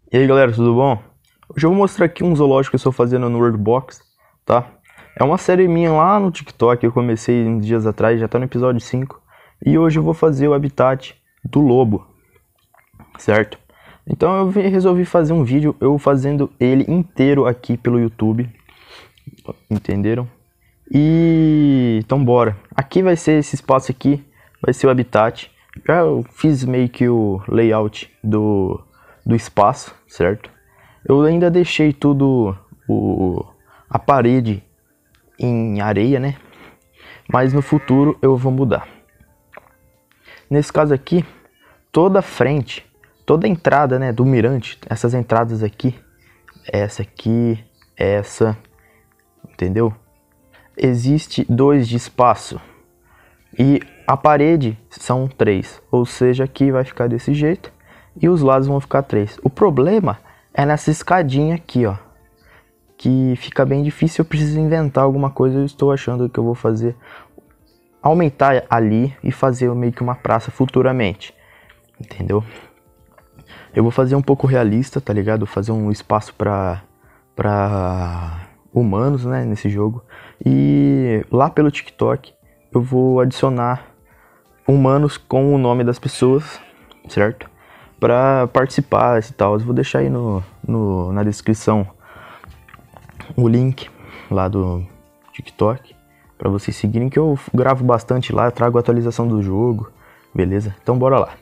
E aí galera, tudo bom? Hoje eu vou mostrar aqui um zoológico que eu estou fazendo no Worldbox, tá? É uma série minha lá no TikTok, eu comecei uns dias atrás, já tá no episódio 5. E hoje eu vou fazer o habitat do lobo, certo? Então resolvi fazer um vídeo, eu fazendo ele inteiro aqui pelo YouTube, entenderam? Então bora. Aqui vai ser esse espaço aqui, vai ser o habitat. Já eu fiz meio que o layout do espaço, certo? Eu ainda deixei tudo a parede em areia, né? Mas no futuro eu vou mudar. Nesse caso aqui, toda a frente, toda a entrada, né, do mirante, essas entradas aqui, essa aqui, essa, entendeu? Existe 2 de espaço e a parede são 3, ou seja, aqui vai ficar desse jeito e os lados vão ficar 3. O problema é nessa escadinha aqui, ó, que fica bem difícil. Eu preciso inventar alguma coisa. Eu estou achando que eu vou fazer, aumentar ali e fazer meio que uma praça futuramente, entendeu? Eu vou fazer um pouco realista, tá ligado? Fazer um espaço pra humanos, né, nesse jogo. E lá pelo TikTok eu vou adicionar humanos com o nome das pessoas, certo? Para participar e tal. Eu vou deixar aí na descrição o link lá do TikTok para vocês seguirem, que eu gravo bastante lá, eu trago a atualização do jogo, beleza? Então bora lá.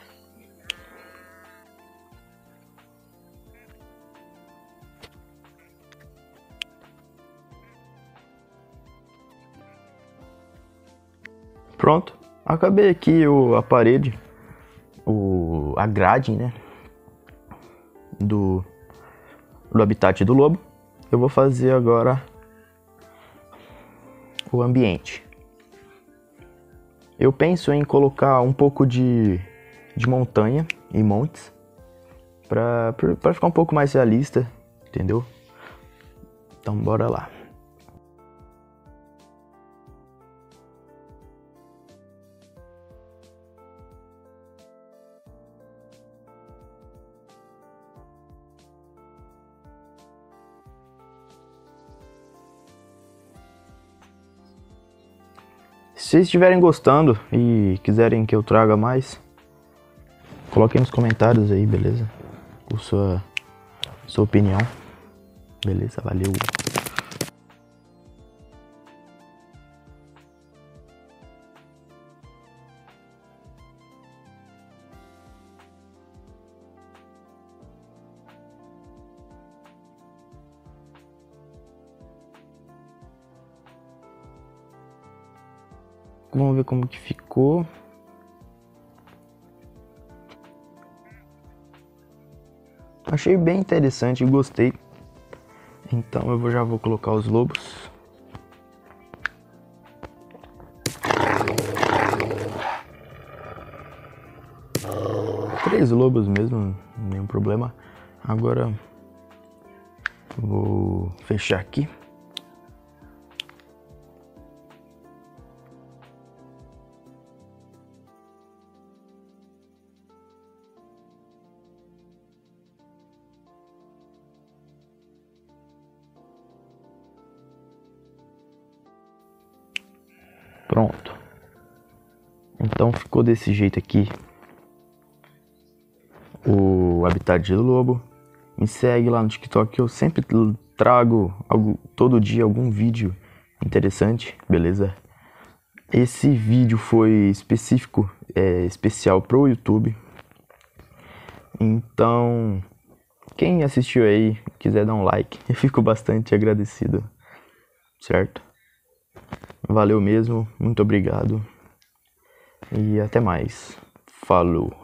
Pronto, acabei aqui a parede, a grade, né, do habitat do lobo. Eu vou fazer agora o ambiente. Eu penso em colocar um pouco de montanha e montes para ficar um pouco mais realista, entendeu? Então bora lá. Se vocês estiverem gostando e quiserem que eu traga mais, coloquem nos comentários aí, beleza? Com sua opinião, beleza? Valeu! Vamos ver como que ficou. Achei bem interessante, gostei. Então eu já vou colocar os lobos. Três lobos mesmo, nenhum problema. Agora vou fechar aqui. Pronto. Então ficou desse jeito aqui o habitat do lobo. Me segue lá no TikTok, que eu sempre trago todo dia algum vídeo interessante, beleza? Esse vídeo foi específico, especial pro YouTube. Então, quem assistiu aí, quiser dar um like, eu fico bastante agradecido, certo? Valeu mesmo, muito obrigado e até mais. Falou!